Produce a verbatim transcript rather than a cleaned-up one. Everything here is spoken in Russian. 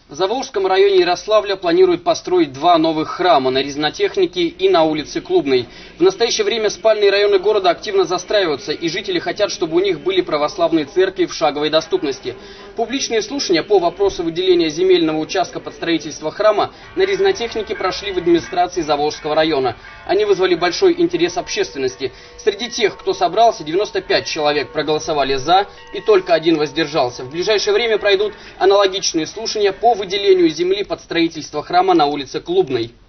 В Заволжском районе Ярославля планируют построить два новых храма на Резнотехнике и на улице Клубной. В настоящее время спальные районы города активно застраиваются, и жители хотят, чтобы у них были православные церкви в шаговой доступности. Публичные слушания по вопросу выделения земельного участка под строительство храма на Резнотехнике прошли в администрации Заволжского района. Они вызвали большой интерес общественности. Среди тех, кто собрался, девяносто пять человек проголосовали «за» и только один воздержался. В ближайшее время пройдут аналогичные слушания по выделению земли под строительство храма на улице Клубной.